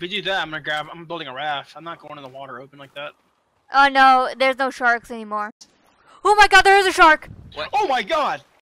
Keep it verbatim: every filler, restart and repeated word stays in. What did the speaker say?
we do that, I'm gonna grab. I'm building a raft. I'm not going in the water open like that. Oh no, there's no sharks anymore. Oh my god, there is a shark! What? Oh my god!